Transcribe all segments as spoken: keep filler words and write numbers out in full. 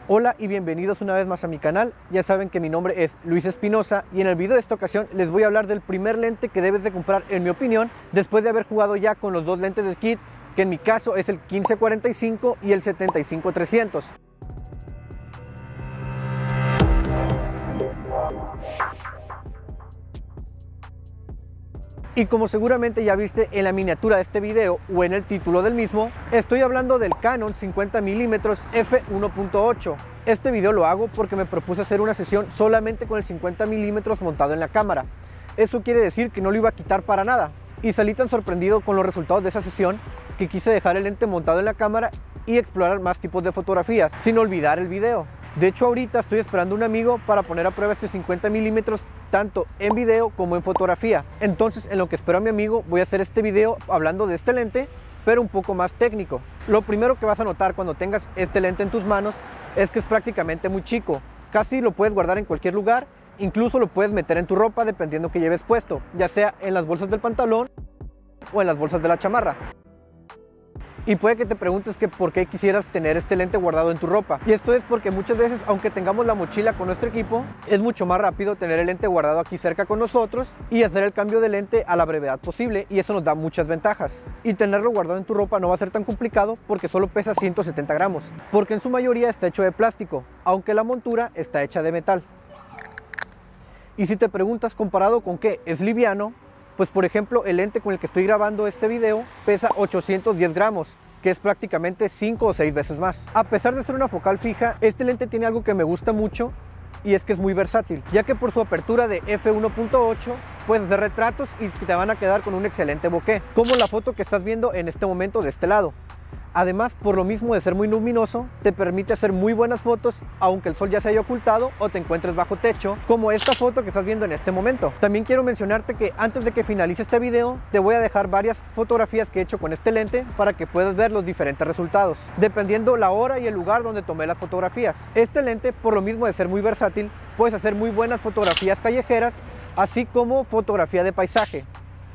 Hola y bienvenidos una vez más a mi canal. Ya saben que mi nombre es Luis Espinosa y en el video de esta ocasión les voy a hablar del primer lente que debes de comprar, en mi opinión, después de haber jugado ya con los dos lentes del kit, que en mi caso es el quince cuarenta y cinco y el setenta y cinco trescientos. Y como seguramente ya viste en la miniatura de este video o en el título del mismo, estoy hablando del Canon cincuenta milímetros f uno punto ocho. Este video lo hago porque me propuse hacer una sesión solamente con el cincuenta milímetros montado en la cámara. Eso quiere decir que no lo iba a quitar para nada. Y salí tan sorprendido con los resultados de esa sesión que quise dejar el lente montado en la cámara y explorar más tipos de fotografías, sin olvidar el video. De hecho, ahorita estoy esperando a un amigo para poner a prueba este cincuenta milímetros tanto en video como en fotografía. Entonces, en lo que espero a mi amigo, voy a hacer este video hablando de este lente, pero un poco más técnico. Lo primero que vas a notar cuando tengas este lente en tus manos es que es prácticamente muy chico. Casi lo puedes guardar en cualquier lugar, incluso lo puedes meter en tu ropa dependiendo que lleves puesto, ya sea en las bolsas del pantalón o en las bolsas de la chamarra. Y puede que te preguntes que por qué quisieras tener este lente guardado en tu ropa. Y esto es porque muchas veces, aunque tengamos la mochila con nuestro equipo, es mucho más rápido tener el lente guardado aquí cerca con nosotros y hacer el cambio de lente a la brevedad posible, y eso nos da muchas ventajas. Y tenerlo guardado en tu ropa no va a ser tan complicado porque solo pesa ciento setenta gramos, porque en su mayoría está hecho de plástico, aunque la montura está hecha de metal. Y si te preguntas comparado con qué es liviano, pues por ejemplo el lente con el que estoy grabando este video pesa ochocientos diez gramos, que es prácticamente cinco o seis veces más. A pesar de ser una focal fija, este lente tiene algo que me gusta mucho, y es que es muy versátil, ya que por su apertura de f uno punto ocho puedes hacer retratos y te van a quedar con un excelente bokeh, como la foto que estás viendo en este momento de este lado. Además, por lo mismo de ser muy luminoso, te permite hacer muy buenas fotos aunque el sol ya se haya ocultado o te encuentres bajo techo, como esta foto que estás viendo en este momento. También quiero mencionarte que antes de que finalice este video, te voy a dejar varias fotografías que he hecho con este lente para que puedas ver los diferentes resultados, dependiendo la hora y el lugar donde tomé las fotografías. Este lente, por lo mismo de ser muy versátil, puedes hacer muy buenas fotografías callejeras, así como fotografía de paisaje,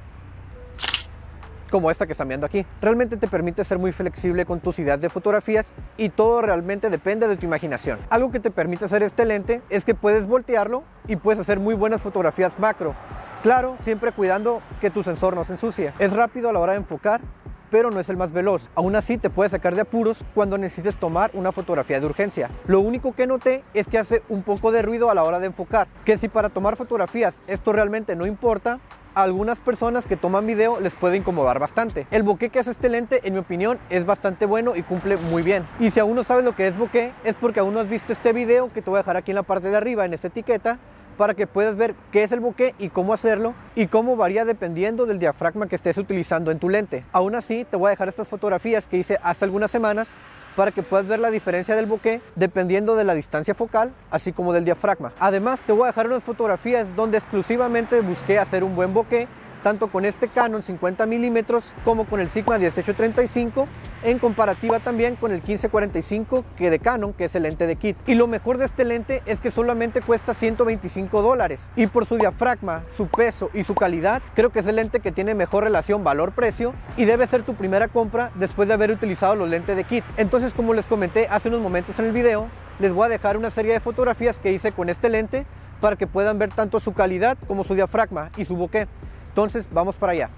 como esta que están viendo aquí. Realmente te permite ser muy flexible con tus ideas de fotografías y todo realmente depende de tu imaginación. Algo que te permite hacer este lente es que puedes voltearlo y puedes hacer muy buenas fotografías macro. Claro, siempre cuidando que tu sensor no se ensucie. Es rápido a la hora de enfocar, pero no es el más veloz. Aún así te puede sacar de apuros cuando necesites tomar una fotografía de urgencia. Lo único que noté es que hace un poco de ruido a la hora de enfocar, que si para tomar fotografías esto realmente no importa, a algunas personas que toman video les puede incomodar bastante. El bokeh que hace este lente, en mi opinión, es bastante bueno y cumple muy bien. Y si aún no sabes lo que es bokeh, es porque aún no has visto este video que te voy a dejar aquí en la parte de arriba, en esta etiqueta, para que puedas ver qué es el bokeh y cómo hacerlo, y cómo varía dependiendo del diafragma que estés utilizando en tu lente. Aún así, te voy a dejar estas fotografías que hice hace algunas semanas para que puedas ver la diferencia del bokeh dependiendo de la distancia focal, así como del diafragma. Además, te voy a dejar unas fotografías donde exclusivamente busqué hacer un buen bokeh, tanto con este Canon cincuenta milímetros como con el Sigma dieciocho treinta y cinco, en comparativa también con el quince cuarenta y cinco que de Canon, que es el lente de kit. Y lo mejor de este lente es que solamente cuesta ciento veinticinco dólares, y por su diafragma, su peso y su calidad, creo que es el lente que tiene mejor relación valor-precio y debe ser tu primera compra después de haber utilizado los lentes de kit. Entonces, como les comenté hace unos momentos en el video, les voy a dejar una serie de fotografías que hice con este lente para que puedan ver tanto su calidad como su diafragma y su bokeh. Entonces, vamos para allá.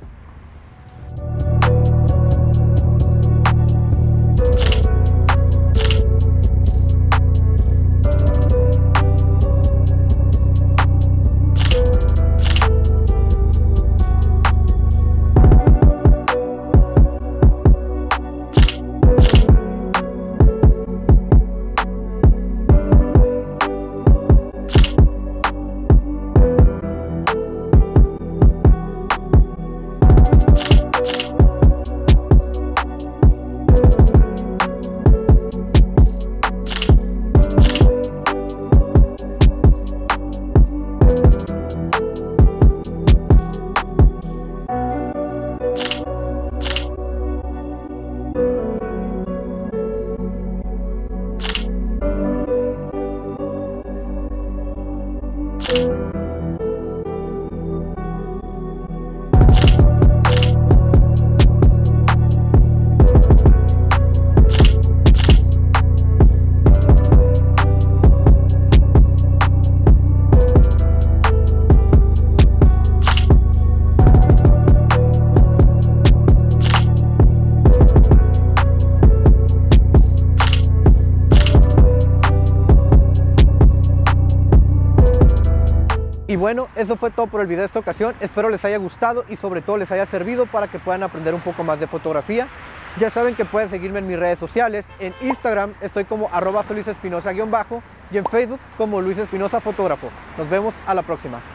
Y bueno, eso fue todo por el video de esta ocasión. Espero les haya gustado y sobre todo les haya servido para que puedan aprender un poco más de fotografía. Ya saben que pueden seguirme en mis redes sociales. En Instagram estoy como arroba Luis Espinosa guión bajo y en Facebook como Luis Espinosa Fotógrafo. Nos vemos a la próxima.